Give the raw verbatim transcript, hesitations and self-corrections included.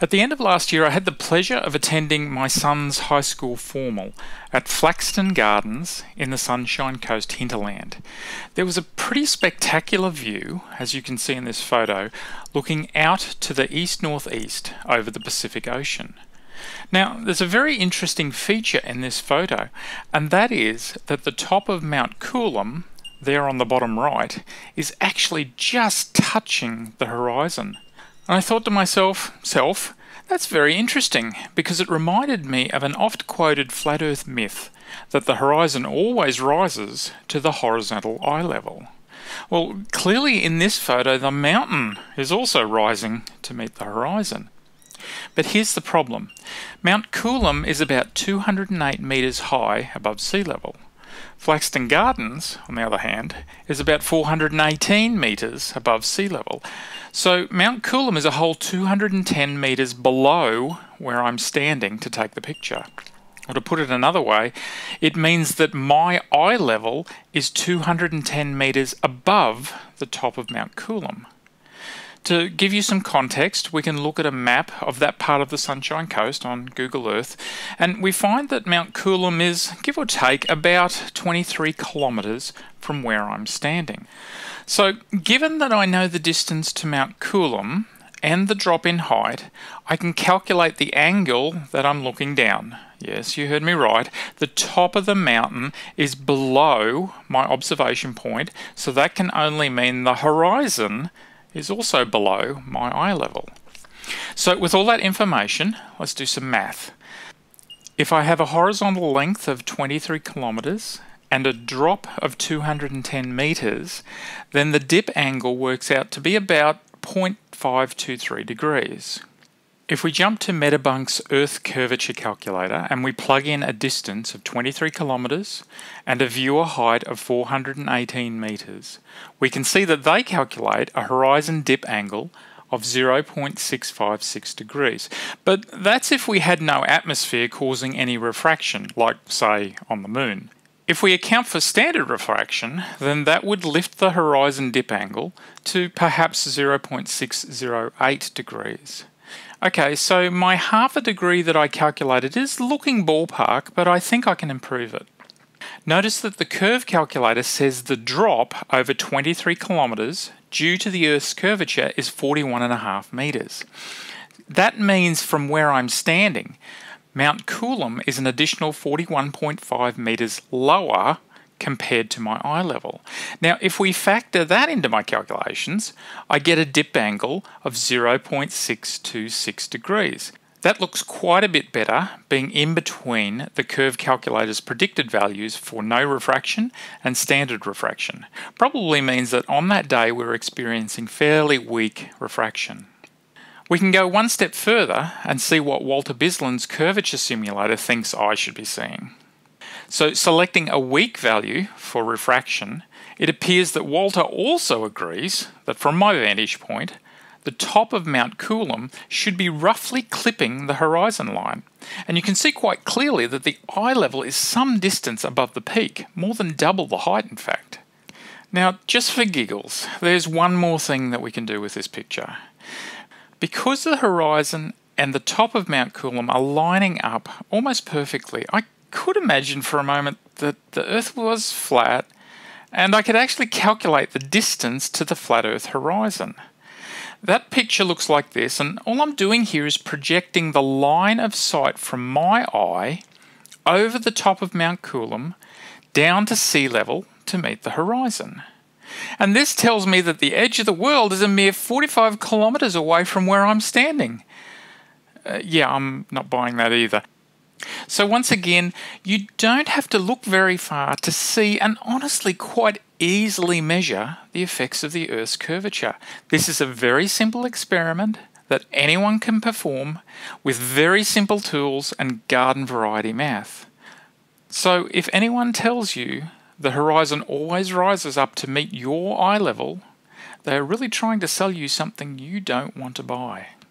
At the end of last year, I had the pleasure of attending my son's high school formal at Flaxton Gardens in the Sunshine Coast hinterland. There was a pretty spectacular view, as you can see in this photo, looking out to the east-northeast over the Pacific Ocean. Now, there's a very interesting feature in this photo, and that is that the top of Mt Coolum, there on the bottom right, is actually just touching the horizon. And I thought to myself, self, that's very interesting, because it reminded me of an oft-quoted flat Earth myth that the horizon always rises to the horizontal eye level. Well, clearly in this photo the mountain is also rising to meet the horizon. But here's the problem. Mt Coolum is about two hundred eight metres high above sea level. Flaxton Gardens, on the other hand, is about four hundred eighteen metres above sea level. So Mt Coolum is a whole two hundred ten metres below where I'm standing to take the picture. Or to put it another way, it means that my eye level is two hundred ten metres above the top of Mt Coolum. To give you some context, we can look at a map of that part of the Sunshine Coast on Google Earth, and we find that Mt Coolum is, give or take, about twenty-three kilometres from where I'm standing. So, given that I know the distance to Mt Coolum and the drop in height, I can calculate the angle that I'm looking down. Yes, you heard me right. The top of the mountain is below my observation point, so that can only mean the horizon is also below my eye level. So with all that information, let's do some math. If I have a horizontal length of twenty-three kilometres and a drop of two hundred ten metres, then the dip angle works out to be about zero point five two three degrees. If we jump to Metabunk's Earth Curvature calculator and we plug in a distance of twenty-three kilometres and a viewer height of four hundred eighteen metres, we can see that they calculate a horizon dip angle of zero point six five six degrees. But that's if we had no atmosphere causing any refraction, like, say, on the moon. If we account for standard refraction, then that would lift the horizon dip angle to perhaps zero point six zero eight degrees. Okay, so my half a degree that I calculated is looking ballpark, but I think I can improve it. Notice that the curve calculator says the drop over twenty-three kilometres due to the Earth's curvature is forty-one and a half metres. That means from where I'm standing, Mt Coolum is an additional forty-one point five metres lower compared to my eye level. Now, if we factor that into my calculations, I get a dip angle of zero point six two six degrees. That looks quite a bit better, being in between the curve calculator's predicted values for no refraction and standard refraction. Probably means that on that day we're experiencing fairly weak refraction. We can go one step further and see what Walter Bisland's curvature simulator thinks I should be seeing. So, selecting a weak value for refraction, it appears that Walter also agrees that from my vantage point, the top of Mt Coolum should be roughly clipping the horizon line. And you can see quite clearly that the eye level is some distance above the peak, more than double the height in fact. Now, just for giggles, there's one more thing that we can do with this picture. Because the horizon and the top of Mt Coolum are lining up almost perfectly, I could imagine for a moment that the Earth was flat and I could actually calculate the distance to the flat Earth horizon. That picture looks like this, and all I'm doing here is projecting the line of sight from my eye over the top of Mt Coolum down to sea level to meet the horizon. And this tells me that the edge of the world is a mere forty-five kilometres away from where I'm standing. Uh, yeah, I'm not buying that either. So once again, you don't have to look very far to see and honestly quite easily measure the effects of the Earth's curvature. This is a very simple experiment that anyone can perform with very simple tools and garden variety math. So if anyone tells you the horizon always rises up to meet your eye level, they are really trying to sell you something you don't want to buy.